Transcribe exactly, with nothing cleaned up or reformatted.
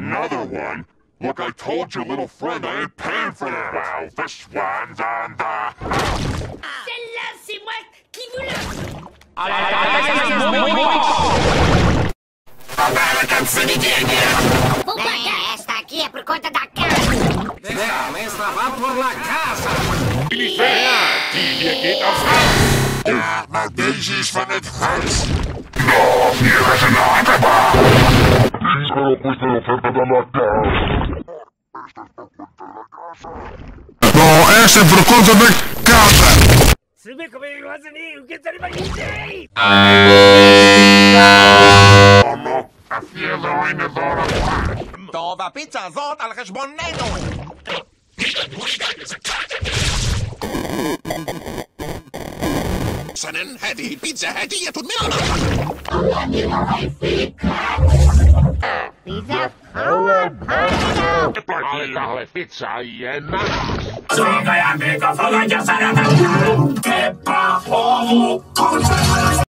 Another one? Look, I told your little friend I ain't paying for that. Well, this one's on the... Celle-là, c'est moi qui vous la... Vou pagar. Esta aqui é por conta da casa. Legal, esta vai por la casa. Die hier geht aufs Haus. Ja, maar deze is van het huis. No, hier is een achterbaan. Diesel questa è l'offerta della casa. No, essa è per conto da casa. Subì come i guazzini, che sarebbe niente. Oh no, affielo in d'ora. Tova pizza zot al khashbonneno. حسناً هذه البيتزا هدية مننا. Pizza power party. Alle pizza e nana. Sono amico, voglio sarà